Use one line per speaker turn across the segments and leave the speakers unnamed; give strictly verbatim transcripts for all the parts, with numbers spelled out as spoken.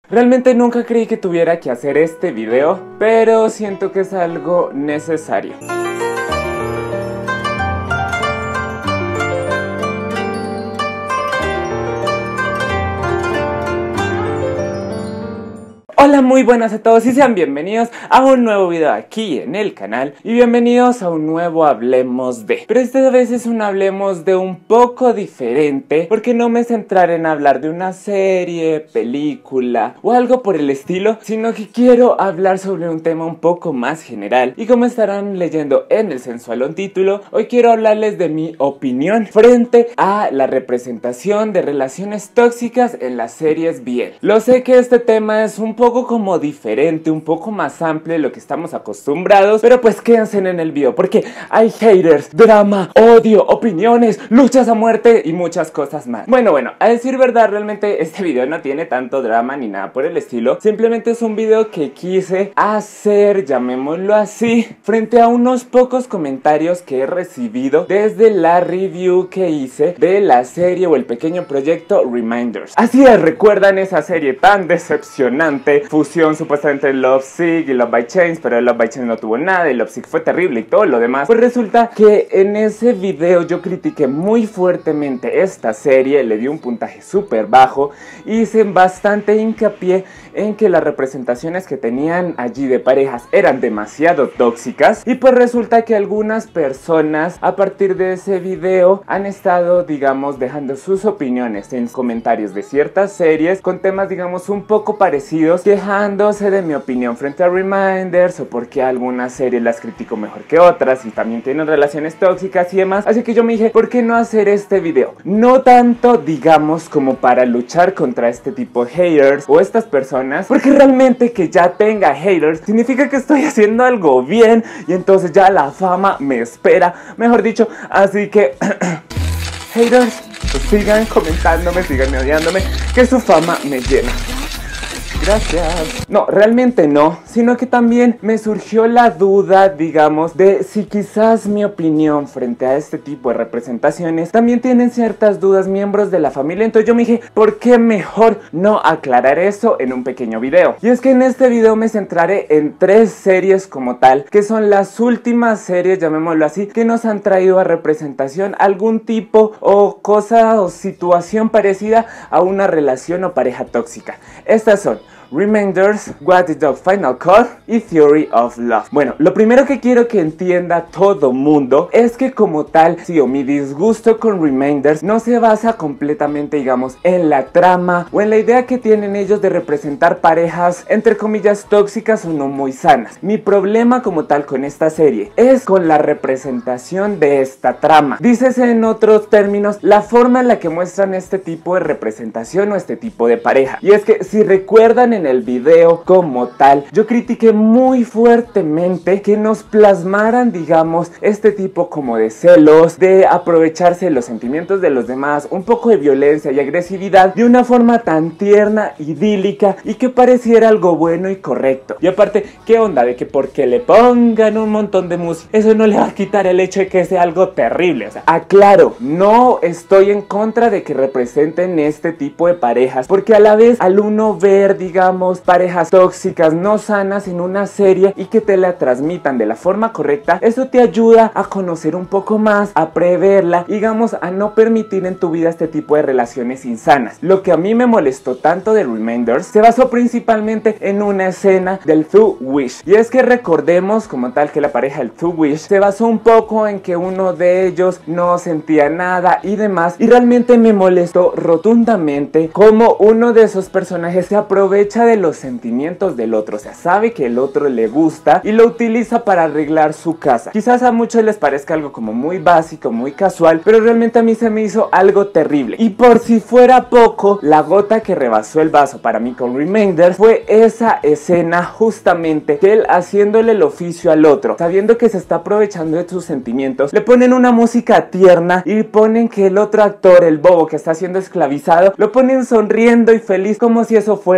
Realmente nunca creí que tuviera que hacer este video, pero siento que es algo necesario. Hola, muy buenas a todos y sean bienvenidos a un nuevo video aquí en el canal y bienvenidos a un nuevo Hablemos de. Pero esta vez es un Hablemos de un poco diferente porque no me centraré en hablar de una serie, película o algo por el estilo, sino que quiero hablar sobre un tema un poco más general. Y como estarán leyendo en el sensualón título, hoy quiero hablarles de mi opinión frente a la representación de relaciones tóxicas en las series B L. Lo sé que este tema es un poco como diferente, un poco más amplio de lo que estamos acostumbrados, pero pues quédense en el video porque hay haters, drama, odio, opiniones, luchas a muerte y muchas cosas más. Bueno, bueno, a decir verdad, realmente este video no tiene tanto drama ni nada por el estilo, simplemente es un video que quise hacer, llamémoslo así, frente a unos pocos comentarios que he recibido desde la review que hice de la serie o el pequeño proyecto Reminders. Así es, ¿recuerdan esa serie tan decepcionante? Fusión supuestamente de Lovesick y Love by Chance, pero Love by Chance no tuvo nada y Lovesick fue terrible y todo lo demás. Pues resulta que en ese video yo critiqué muy fuertemente esta serie, le di un puntaje súper bajo, hice bastante hincapié en que las representaciones que tenían allí de parejas eran demasiado tóxicas y pues resulta que algunas personas a partir de ese video han estado, digamos, dejando sus opiniones en comentarios de ciertas series con temas, digamos, un poco parecidos, quejándose de mi opinión frente a Reminders o porque algunas series las critico mejor que otras y también tienen relaciones tóxicas y demás. Así que yo me dije, ¿por qué no hacer este video? No tanto, digamos, como para luchar contra este tipo de haters o estas personas, porque realmente que ya tenga haters significa que estoy haciendo algo bien y entonces ya la fama me espera, mejor dicho. Así que haters, pues sigan comentándome, sigan odiándome, que su fama me llena. Gracias. No, realmente no, sino que también me surgió la duda, digamos, de si quizás mi opinión frente a este tipo de representaciones también tienen ciertas dudas miembros de la familia. Entonces yo me dije, ¿por qué mejor no aclarar eso en un pequeño video? Y es que en este video me centraré en tres series como tal, que son las últimas series, llamémoslo así, que nos han traído a representación algún tipo o cosa o situación parecida a una relación o pareja tóxica. Estas son Reminders, What is the Final Call y Theory of Love. Bueno, lo primero que quiero que entienda todo mundo es que como tal, sí, o mi disgusto con Reminders no se basa completamente, digamos, en la trama o en la idea que tienen ellos de representar parejas entre comillas tóxicas o no muy sanas. Mi problema como tal con esta serie es con la representación de esta trama. Dícese en otros términos, la forma en la que muestran este tipo de representación o este tipo de pareja. Y es que si recuerdan en el video como tal, yo critiqué muy fuertemente que nos plasmaran, digamos, este tipo como de celos, de aprovecharse de los sentimientos de los demás, un poco de violencia y agresividad de una forma tan tierna, idílica y que pareciera algo bueno y correcto. Y aparte, ¿qué onda de que porque le pongan un montón de música, eso no le va a quitar el hecho de que sea algo terrible? O sea, aclaro, no estoy en contra de que representen este tipo de parejas, porque a la vez al uno ver, digamos, parejas tóxicas no sanas en una serie y que te la transmitan de la forma correcta, eso te ayuda a conocer un poco más, a preverla, digamos, a no permitir en tu vida este tipo de relaciones insanas. Lo que a mí me molestó tanto de Reminders se basó principalmente en una escena del Two Wish, y es que recordemos como tal que la pareja del Two Wish se basó un poco en que uno de ellos no sentía nada y demás, y realmente me molestó rotundamente como uno de esos personajes se aprovecha de los sentimientos del otro, o sea, sabe que el otro le gusta y lo utiliza para arreglar su casa. Quizás a muchos les parezca algo como muy básico, muy casual, pero realmente a mí se me hizo algo terrible. Y por si fuera poco, la gota que rebasó el vaso para mí con Reminders fue esa escena justamente que él haciéndole el oficio al otro, sabiendo que se está aprovechando de sus sentimientos, le ponen una música tierna y ponen que el otro actor, el bobo que está siendo esclavizado, lo ponen sonriendo y feliz como si eso fuera algo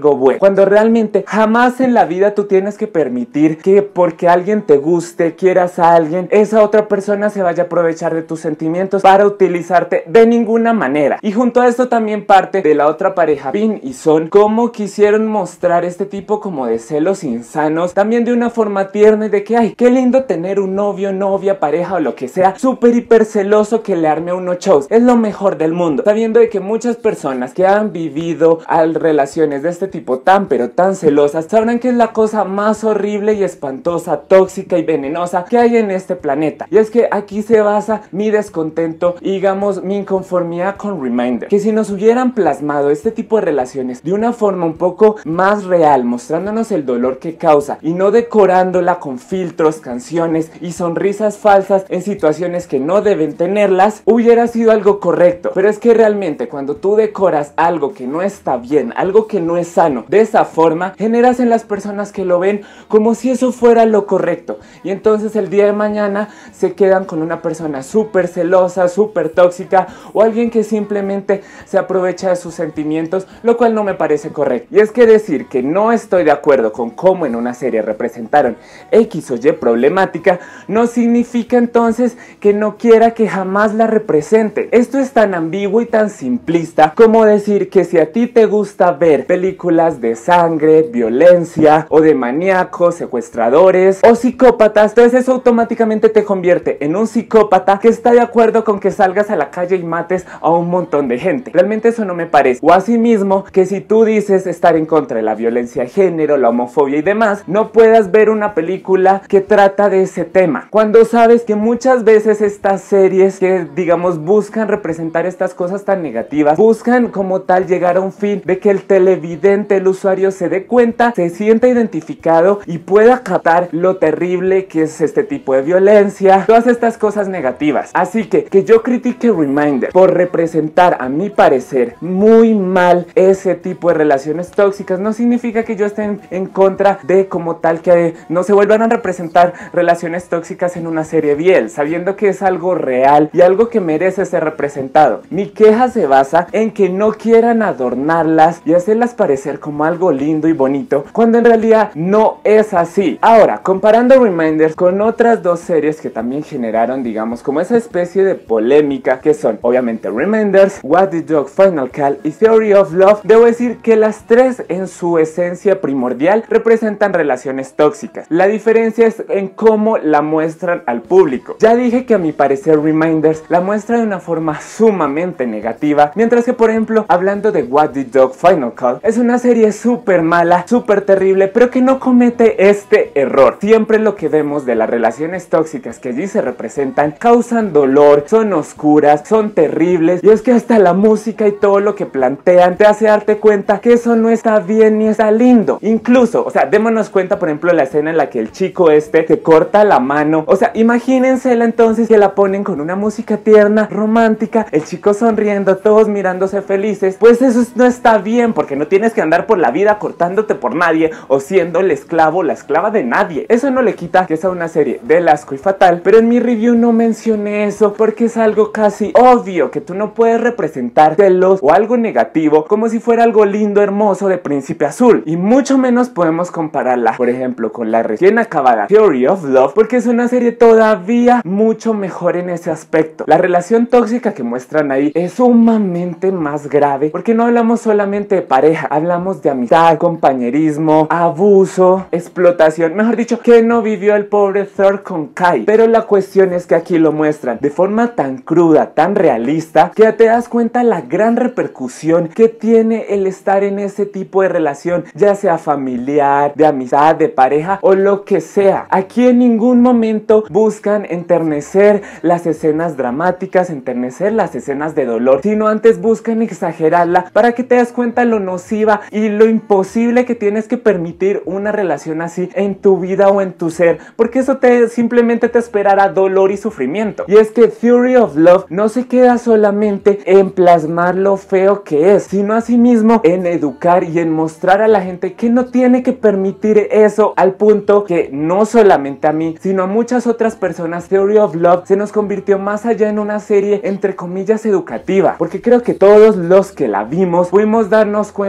algo bueno, cuando realmente jamás en la vida tú tienes que permitir que porque alguien te guste, quieras a alguien, esa otra persona se vaya a aprovechar de tus sentimientos para utilizarte de ninguna manera. Y junto a esto también parte de la otra pareja, Bin y Son, cómo quisieron mostrar este tipo como de celos insanos, también de una forma tierna y de que ay, qué lindo tener un novio, novia, pareja o lo que sea, súper hiper celoso que le arme unos shows, es lo mejor del mundo, sabiendo de que muchas personas que han vivido al relaciones de este tipo tan pero tan celosas, sabrán que es la cosa más horrible y espantosa, tóxica y venenosa que hay en este planeta. Y es que aquí se basa mi descontento y digamos mi inconformidad con Reminder, que si nos hubieran plasmado este tipo de relaciones de una forma un poco más real, mostrándonos el dolor que causa y no decorándola con filtros, canciones y sonrisas falsas en situaciones que no deben tenerlas, hubiera sido algo correcto. Pero es que realmente cuando tú decoras algo que no está bien, algo que no es sano, de esa forma generas en las personas que lo ven como si eso fuera lo correcto, y entonces el día de mañana se quedan con una persona súper celosa, súper tóxica, o alguien que simplemente se aprovecha de sus sentimientos, lo cual no me parece correcto. Y es que decir que no estoy de acuerdo con cómo en una serie representaron X o Y problemática no significa entonces que no quiera que jamás la represente. Esto es tan ambiguo y tan simplista como decir que si a ti te gusta ver películas de sangre, violencia o de maníacos, secuestradores o psicópatas, entonces eso automáticamente te convierte en un psicópata que está de acuerdo con que salgas a la calle y mates a un montón de gente. Realmente eso no me parece. O asimismo que si tú dices estar en contra de la violencia de género, la homofobia y demás, no puedas ver una película que trata de ese tema, cuando sabes que muchas veces estas series que digamos buscan representar estas cosas tan negativas, buscan como tal llegar a un fin de que el televidente, el usuario se dé cuenta, se sienta identificado y pueda captar lo terrible que es este tipo de violencia, todas estas cosas negativas. Así que que yo critique Reminder por representar, a mi parecer, muy mal ese tipo de relaciones tóxicas, no significa que yo esté en, en contra de como tal que no se vuelvan a representar relaciones tóxicas en una serie bien, sabiendo que es algo real y algo que merece ser representado. Mi queja se basa en que no quieran adornarlas y hacerlas parecer como algo lindo y bonito, cuando en realidad no es así. Ahora, comparando Reminders con otras dos series que también generaron, digamos, como esa especie de polémica, que son obviamente Reminders, What the Dog Final Call y Theory of Love, debo decir que las tres en su esencia primordial representan relaciones tóxicas. La diferencia es en cómo la muestran al público. Ya dije que a mi parecer Reminders la muestra de una forma sumamente negativa, mientras que por ejemplo hablando de What the Dog Final Call es una serie súper mala, súper terrible, pero que no comete este error. Siempre lo que vemos de las relaciones tóxicas que allí se representan causan dolor, son oscuras, son terribles, y es que hasta la música y todo lo que plantean te hace darte cuenta que eso no está bien ni está lindo. Incluso, o sea, démonos cuenta por ejemplo la escena en la que el chico este se corta la mano, o sea, imagínensela entonces que la ponen con una música tierna, romántica, el chico sonriendo, todos mirándose felices, pues eso no está bien, porque no tienes que andar por la vida cortándote por nadie o siendo el esclavo o la esclava de nadie. Eso no le quita que sea una serie del asco y fatal, pero en mi review no mencioné eso porque es algo casi obvio, que tú no puedes representar celos o algo negativo como si fuera algo lindo, hermoso de Príncipe Azul, y mucho menos podemos compararla por ejemplo con la recién acabada Theory of Love, porque es una serie todavía mucho mejor en ese aspecto. La relación tóxica que muestran ahí es sumamente más grave, porque no hablamos solamente de pareja, hablamos de amistad, compañerismo, abuso, explotación, mejor dicho, que no vivió el pobre Thor con Kai. Pero la cuestión es que aquí lo muestran de forma tan cruda, tan realista, que te das cuenta la gran repercusión que tiene el estar en ese tipo de relación, ya sea familiar, de amistad, de pareja o lo que sea. Aquí en ningún momento buscan enternecer las escenas dramáticas, enternecer las escenas de dolor, sino antes buscan exagerarla para que te das cuenta lo nociva y lo imposible que tienes que permitir una relación así en tu vida o en tu ser, porque eso te simplemente te esperará dolor y sufrimiento. Y es que Theory of Love no se queda solamente en plasmar lo feo que es, sino asimismo en educar y en mostrar a la gente que no tiene que permitir eso, al punto que no solamente a mí, sino a muchas otras personas, Theory of Love se nos convirtió más allá en una serie entre comillas educativa, porque creo que todos los que la vimos pudimos darnos cuenta quizás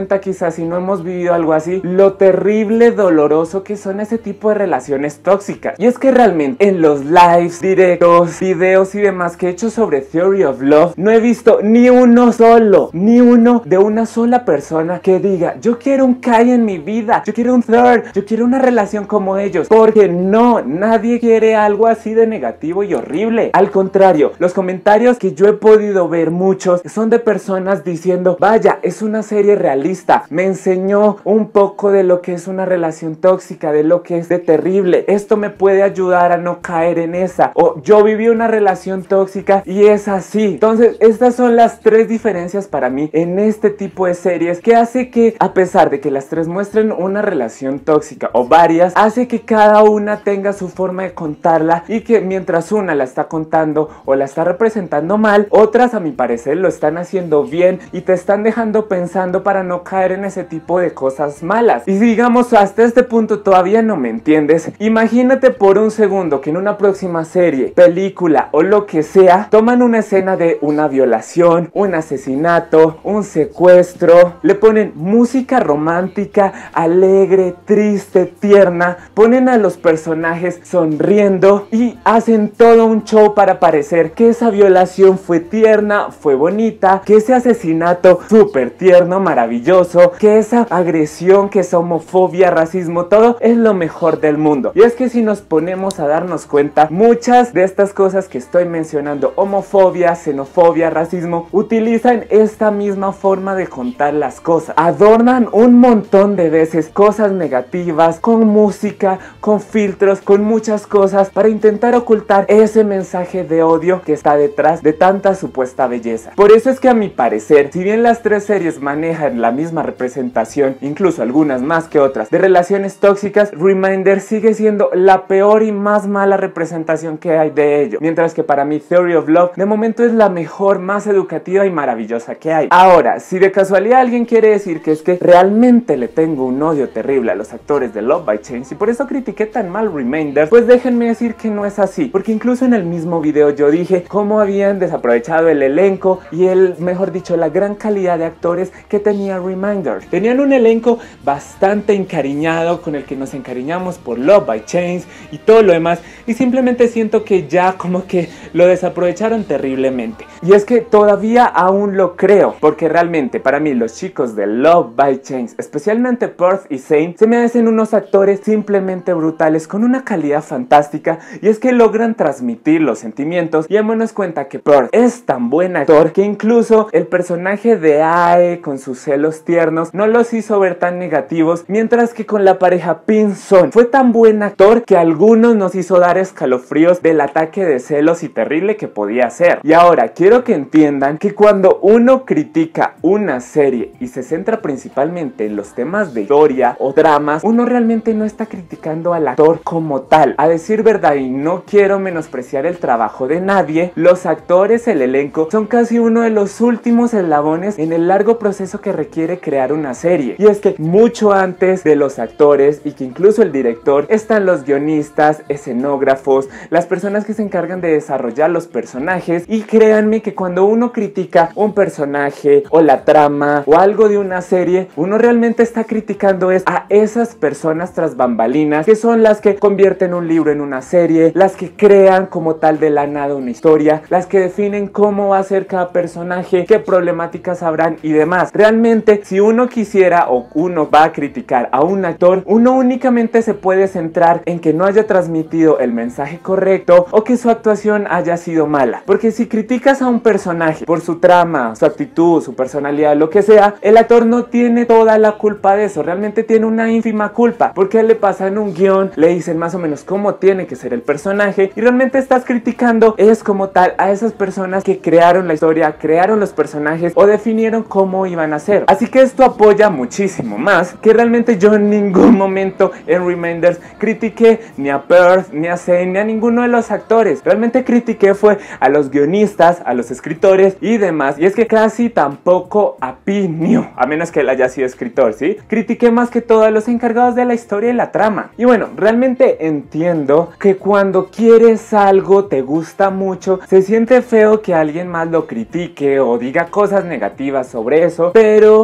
sea, si no hemos vivido algo así, lo terrible, doloroso que son ese tipo de relaciones tóxicas. Y es que realmente en los lives, directos, videos y demás que he hecho sobre Theory of Love, no he visto ni uno solo, ni uno de una sola persona que diga, yo quiero un Kai en mi vida, yo quiero un third, yo quiero una relación como ellos, porque no, nadie quiere algo así de negativo y horrible. Al contrario, los comentarios que yo he podido ver muchos son de personas diciendo, vaya, es una serie realista, me enseñó un poco de lo que es una relación tóxica, de lo que es de terrible, esto me puede ayudar a no caer en esa, o yo viví una relación tóxica y es así. Entonces estas son las tres diferencias para mí en este tipo de series, que hace que, a pesar de que las tres muestren una relación tóxica o varias, hace que cada una tenga su forma de contarla, y que mientras una la está contando o la está representando mal, otras a mi parecer lo están haciendo bien y te están dejando pensando para no caer en ese tipo de cosas malas. Y digamos, hasta este punto todavía no me entiendes, imagínate por un segundo que en una próxima serie, película o lo que sea, toman una escena de una violación, un asesinato, un secuestro, le ponen música romántica, alegre, triste, tierna, ponen a los personajes sonriendo y hacen todo un show para parecer que esa violación fue tierna, fue bonita, que ese asesinato súper tierno, maravilloso, que esa agresión, que esa homofobia, racismo, todo es lo mejor del mundo. Y es que si nos ponemos a darnos cuenta, muchas de estas cosas que estoy mencionando, homofobia, xenofobia, racismo, utilizan esta misma forma de contar las cosas. Adornan un montón de veces cosas negativas con música, con filtros, con muchas cosas para intentar ocultar ese mensaje de odio que está detrás de tanta supuesta belleza. Por eso es que a mi parecer, si bien las tres series manejan la misma representación, incluso algunas más que otras, de relaciones tóxicas, Reminder sigue siendo la peor y más mala representación que hay de ello, mientras que para mí Theory of Love de momento es la mejor, más educativa y maravillosa que hay. Ahora, si de casualidad alguien quiere decir que es que realmente le tengo un odio terrible a los actores de Love by Chains y por eso critiqué tan mal Reminder, pues déjenme decir que no es así, porque incluso en el mismo video yo dije cómo habían desaprovechado el elenco y el, mejor dicho, la gran calidad de actores que tenía Reminder. Tenían un elenco bastante encariñado, con el que nos encariñamos por Love by Chains y todo lo demás, y simplemente siento que ya como que lo desaprovecharon terriblemente. Y es que todavía aún lo creo, porque realmente para mí los chicos de Love by Chains, especialmente Perth y Zane, se me hacen unos actores simplemente brutales, con una calidad fantástica, y es que logran transmitir los sentimientos. Y démonos cuenta que Perth es tan buen actor que incluso el personaje de Ae, con sus celos tiernos, no los hizo ver tan negativos, mientras que con la pareja Pinson fue tan buen actor que a algunos nos hizo dar escalofríos del ataque de celos y terrible que podía ser. Y ahora quiero que entiendan que cuando uno critica una serie y se centra principalmente en los temas de historia o dramas, uno realmente no está criticando al actor como tal. A decir verdad, y no quiero menospreciar el trabajo de nadie, los actores, el elenco, son casi uno de los últimos eslabones en el largo proceso que requiere crear una serie. Y es que mucho antes de los actores, y que incluso el director, están los guionistas, escenógrafos, las personas que se encargan de desarrollar los personajes. Y créanme que cuando uno critica un personaje o la trama o algo de una serie, uno realmente está criticando es a esas personas tras bambalinas, que son las que convierten un libro en una serie, las que crean como tal de la nada una historia, las que definen cómo va a ser cada personaje, qué problemáticas habrán y demás. Realmente, si uno quisiera o uno va a criticar a un actor, uno únicamente se puede centrar en que no haya transmitido el mensaje correcto o que su actuación haya sido mala. Porque si criticas a un personaje por su trama, su actitud, su personalidad, lo que sea, el actor no tiene toda la culpa de eso, realmente tiene una ínfima culpa, porque a él le pasa en un guión, le dicen más o menos cómo tiene que ser el personaje, y realmente estás criticando es como tal a esas personas que crearon la historia, crearon los personajes o definieron cómo iban a ser. Así que esto apoya muchísimo más que realmente yo en ningún momento en Reminders critiqué ni a Perth, ni a Zane, ni a ninguno de los actores. Realmente critiqué fue a los guionistas, a los escritores y demás. Y es que casi tampoco a Pinio, a menos que él haya sido escritor, ¿sí? Critiqué más que todo a los encargados de la historia y la trama. Y bueno, realmente entiendo que cuando quieres algo, te gusta mucho, se siente feo que alguien más lo critique o diga cosas negativas sobre eso, pero por eso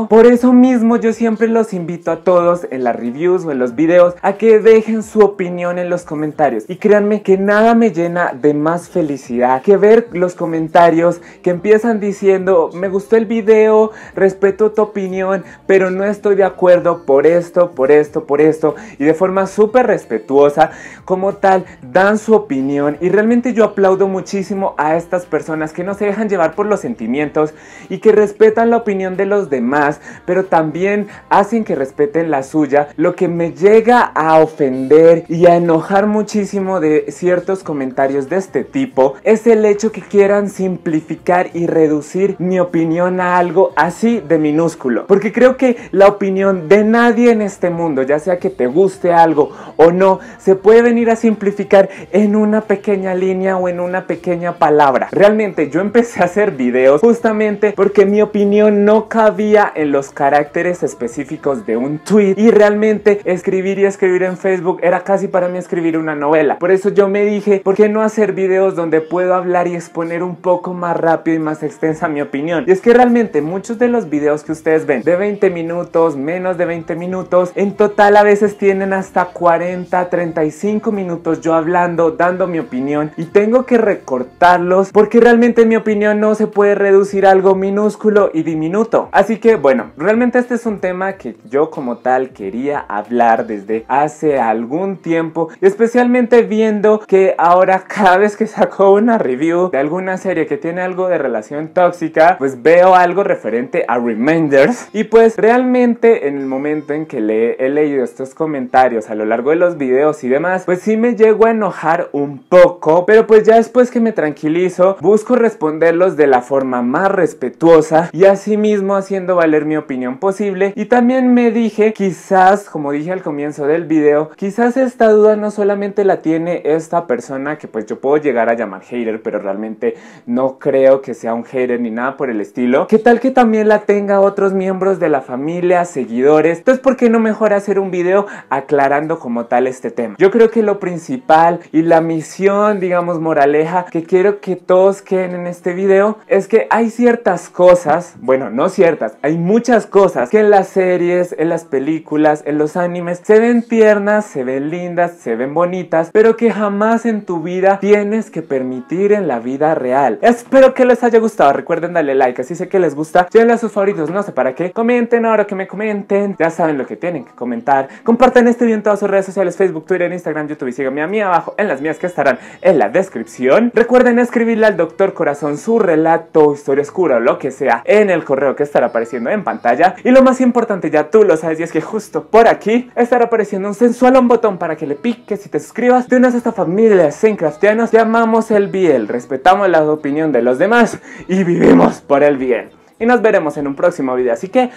eso mismo yo siempre los invito a todos en las reviews o en los videos a que dejen su opinión en los comentarios. Y créanme que nada me llena de más felicidad que ver los comentarios que empiezan diciendo: me gustó el video, respeto tu opinión, pero no estoy de acuerdo por esto, por esto, por esto. Y de forma súper respetuosa, como tal, dan su opinión. Y realmente yo aplaudo muchísimo a estas personas que no se dejan llevar por los sentimientos y que respetan la opinión de los demás, pero también hacen que respeten la suya. Lo que me llega a ofender y a enojar muchísimo de ciertos comentarios de este tipo es el hecho que quieran simplificar y reducir mi opinión a algo así de minúsculo, porque creo que la opinión de nadie en este mundo, ya sea que te guste algo o no, se puede venir a simplificar en una pequeña línea o en una pequeña palabra. Realmente yo empecé a hacer videos justamente porque mi opinión no cabía en los caracteres específicos de un tweet, y realmente escribir y escribir en Facebook era casi para mí escribir una novela. Por eso yo me dije, ¿por qué no hacer videos donde puedo hablar y exponer un poco más rápido y más extensa mi opinión? Y es que realmente muchos de los videos que ustedes ven de veinte minutos, menos de veinte minutos, en total a veces tienen hasta cuarenta, treinta y cinco minutos yo hablando, dando mi opinión, y tengo que recortarlos porque realmente mi opinión no se puede reducir a algo minúsculo y diminuto. Así que bueno, realmente este es un tema que yo como tal quería hablar desde hace algún tiempo, y especialmente viendo que ahora cada vez que saco una review de alguna serie que tiene algo de relación tóxica, pues veo algo referente a Reminders, y pues realmente en el momento en que le he leído estos comentarios a lo largo de los videos y demás, pues sí me llego a enojar un poco, pero pues ya después que me tranquilizo, busco responderlos de la forma más respetuosa y asimismo haciendo valer mi opinión posible. Y también me dije, quizás, como dije al comienzo del video, quizás esta duda no solamente la tiene esta persona que pues yo puedo llegar a llamar hater, pero realmente no creo que sea un hater ni nada por el estilo. ¿Qué tal que también la tenga otros miembros de la familia, seguidores? Entonces, ¿por qué no mejor hacer un video aclarando como tal este tema? Yo creo que lo principal y la misión, digamos, moraleja que quiero que todos queden en este video es que hay ciertas cosas, bueno, no ciertas, hay muchas cosas que en las series, en las películas, en los animes se ven tiernas, se ven lindas, se ven bonitas, pero que jamás en tu vida tienes que permitir en la vida real. Espero que les haya gustado. Recuerden darle like, así sé que les gusta. Llévenlo a sus favoritos, no sé para qué. Comenten ahora que me comenten. Ya saben lo que tienen que comentar. Compartan este video en todas sus redes sociales: Facebook, Twitter, Instagram, YouTube, y síganme a mí abajo en las mías que estarán en la descripción. Recuerden escribirle al Doctor Corazón su relato, historia oscura o lo que sea en el correo que estará apareciendo en pantalla. Y lo más importante, ya tú lo sabes, y es que justo por aquí estará apareciendo un sensual un botón para que le piques y te suscribas. De unas a esta familia Zenkraftianos, llamamos el bien, respetamos la opinión de los demás y vivimos por el bien. Y nos veremos en un próximo video, así que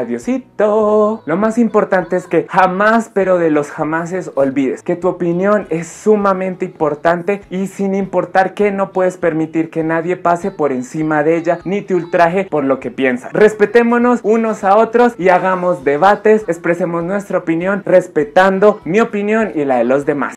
adiosito. Lo más importante es que jamás, pero de los jamases, olvides que tu opinión es sumamente importante, y sin importar que no puedes permitir que nadie pase por encima de ella ni te ultraje por lo que piensa. Respetémonos unos a otros y hagamos debates, expresemos nuestra opinión respetando mi opinión y la de los demás.